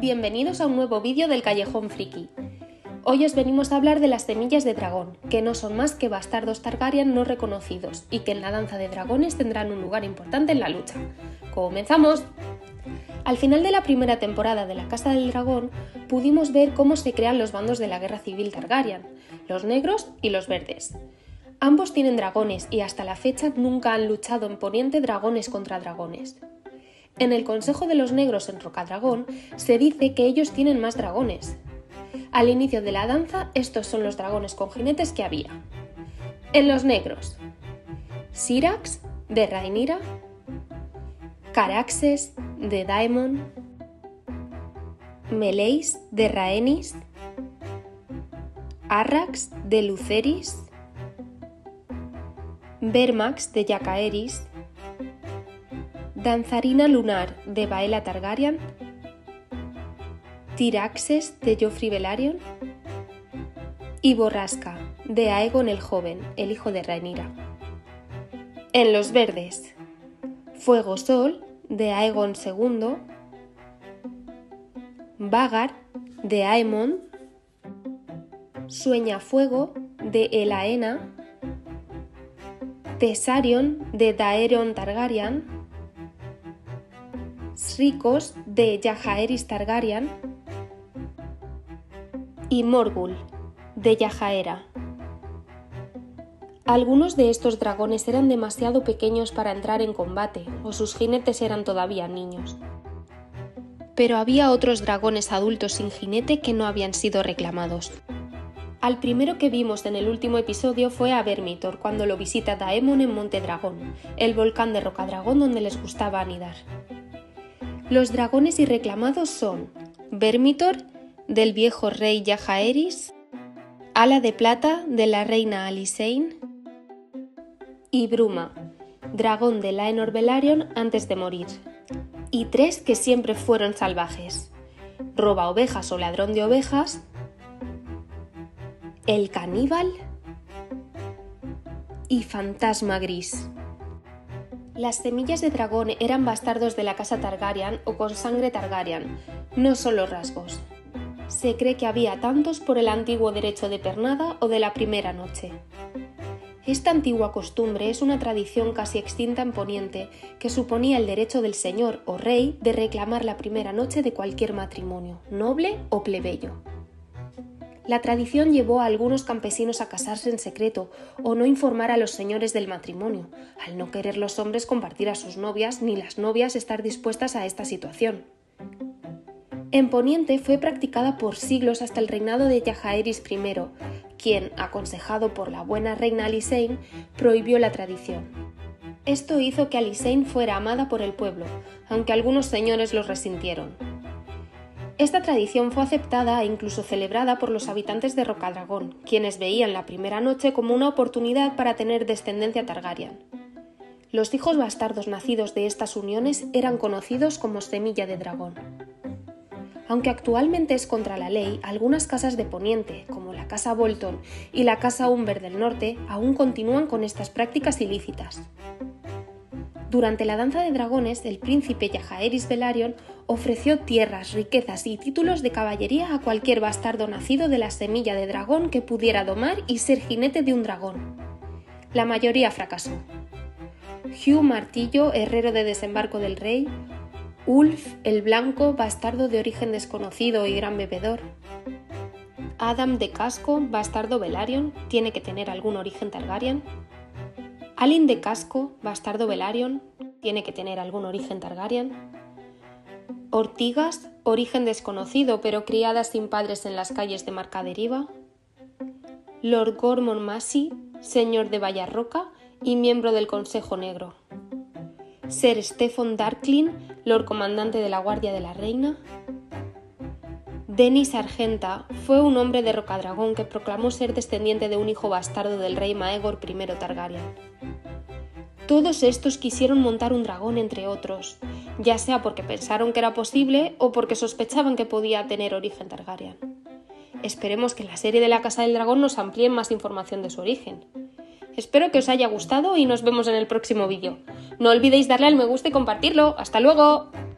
bienvenidos a un nuevo vídeo del Callejón Friki. Hoy os venimos a hablar de las semillas de dragón, que no son más que bastardos Targaryen no reconocidos y que en la danza de dragones tendrán un lugar importante en la lucha. ¡Comenzamos! Al final de la primera temporada de la Casa del Dragón, pudimos ver cómo se crean los bandos de la Guerra Civil Targaryen, los negros y los verdes. Ambos tienen dragones y hasta la fecha nunca han luchado en Poniente dragones contra dragones. En el Consejo de los Negros en Rocadragón se dice que ellos tienen más dragones. Al inicio de la danza, estos son los dragones con jinetes que había. En los negros, Syrax, de Rhaenyra, Caraxes, de Daemon, Meleys, de Rhaenys, Arrax, de Lucerys, Vermax, de Jacaerys, Danzarina Lunar, de Baela Targaryen, Tyraxes, de Joffrey Velaryon, y Borrasca, de Aegon el Joven, el hijo de Rhaenyra. En los verdes, Fuego Sol, de Aegon II, Vagar, de Aemon, Sueña Fuego, de Elaena, Thessarion, de Daeron Targaryen, Srikos, de Jaehaerys Targaryen, y Morgul, de Jaehaera. Algunos de estos dragones eran demasiado pequeños para entrar en combate, o sus jinetes eran todavía niños. Pero había otros dragones adultos sin jinete que no habían sido reclamados. Al primero que vimos en el último episodio fue a Vermithor cuando lo visita Daemon en Monte Dragón, el volcán de Rocadragón donde les gustaba anidar. Los dragones irreclamados son Vermithor, del viejo rey Jaehaerys, Ala de Plata, de la reina Alysanne, y Bruma, dragón de Laenor Velaryon antes de morir. Y tres que siempre fueron salvajes: Roba Ovejas o Ladrón de Ovejas, el Caníbal y Fantasma Gris. Las semillas de dragón eran bastardos de la casa Targaryen o con sangre Targaryen, no solo rasgos. Se cree que había tantos por el antiguo derecho de pernada o de la primera noche. Esta antigua costumbre es una tradición casi extinta en Poniente, que suponía el derecho del señor o rey de reclamar la primera noche de cualquier matrimonio, noble o plebeyo. La tradición llevó a algunos campesinos a casarse en secreto o no informar a los señores del matrimonio, al no querer los hombres compartir a sus novias ni las novias estar dispuestas a esta situación. En Poniente fue practicada por siglos hasta el reinado de Jaehaerys I, quien, aconsejado por la buena reina Alysanne, prohibió la tradición. Esto hizo que Alysanne fuera amada por el pueblo, aunque algunos señores los resintieron. Esta tradición fue aceptada e incluso celebrada por los habitantes de Rocadragón, quienes veían la primera noche como una oportunidad para tener descendencia Targaryen. Los hijos bastardos nacidos de estas uniones eran conocidos como semilla de dragón. Aunque actualmente es contra la ley, algunas casas de Poniente, como la Casa Bolton y la Casa Umber del Norte, aún continúan con estas prácticas ilícitas. Durante la danza de dragones, el príncipe Jaehaerys Velaryon ofreció tierras, riquezas y títulos de caballería a cualquier bastardo nacido de la semilla de dragón que pudiera domar y ser jinete de un dragón. La mayoría fracasó. Hugh Martillo, herrero de desembarco del rey, Ulf el Blanco, bastardo de origen desconocido y gran bebedor, Adam de Casco, bastardo Velaryon, tiene que tener algún origen Targaryen, Alyn de Casco, bastardo Velaryon, tiene que tener algún origen Targaryen, Ortigas, origen desconocido pero criadas sin padres en las calles de Marcaderiva, Lord Gormon Massey, señor de Vallarroca y miembro del Consejo Negro, Ser Steffon Darklyn, Lord Comandante de la Guardia de la Reina. Denys Argenta fue un hombre de Rocadragón que proclamó ser descendiente de un hijo bastardo del rey Maegor I Targaryen. Todos estos quisieron montar un dragón entre otros, ya sea porque pensaron que era posible o porque sospechaban que podía tener origen Targaryen. Esperemos que en la serie de la Casa del Dragón nos amplíen más información de su origen. Espero que os haya gustado y nos vemos en el próximo vídeo. No olvidéis darle al me gusta y compartirlo. ¡Hasta luego!